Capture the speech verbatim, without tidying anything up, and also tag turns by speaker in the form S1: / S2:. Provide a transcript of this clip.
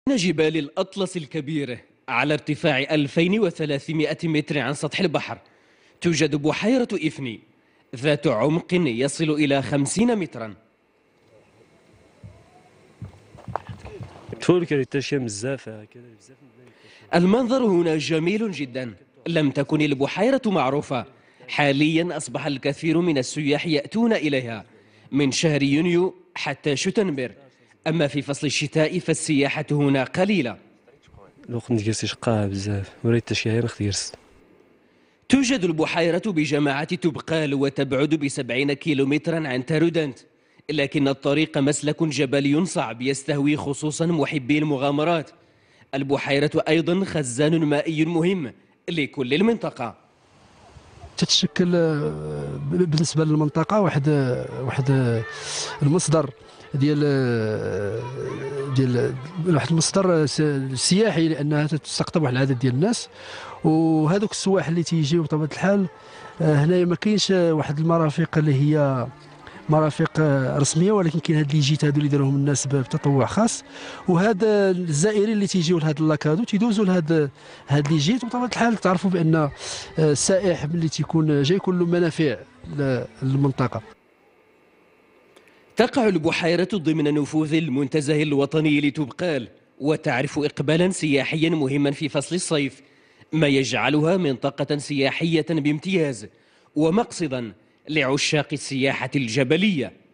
S1: جبال الأطلس الكبيرة على ارتفاع ألفين وثلاثمائة متر عن سطح البحر توجد بحيرة إفني ذات عمق يصل إلى خمسين مترا. المنظر هنا جميل جدا. لم تكن البحيرة معروفة، حاليا أصبح الكثير من السياح يأتون إليها من شهر يونيو حتى شتنبر، أما في فصل الشتاء فالسياحة هنا قليلة. توجد البحيرة بجماعة تبقال وتبعد بسبعين كيلومترا عن تارودانت، لكن الطريق مسلك جبلي صعب يستهوي خصوصا محبي المغامرات. البحيرة أيضا خزان مائي مهم لكل المنطقة.
S2: تتشكل بالنسبة للمنطقة واحد واحد المصدر ديال ديال واحد المصدر سياحي، لانها تستقطب واحد العدد ديال الناس، وهذوك السواح اللي تيجيو بطبيعه الحال هنايا ما كاينش واحد المرافق اللي هي مرافق رسميه، ولكن كاين هاد لي جيت هادو اللي داروهم الناس بتطوع خاص، وهذا الزائرين اللي تيجيو لهاد اللاكادو تيدوزوا لهاد هاد لي جيت. وبطبيعه الحال تعرفوا بان السائح ملي تيكون جاي يكون له منافع للمنطقه.
S1: تقع البحيرة ضمن نفوذ المنتزه الوطني لتبقال، وتعرف إقبالا سياحيا مهما في فصل الصيف، ما يجعلها منطقة سياحية بامتياز ومقصدا لعشاق السياحة الجبلية.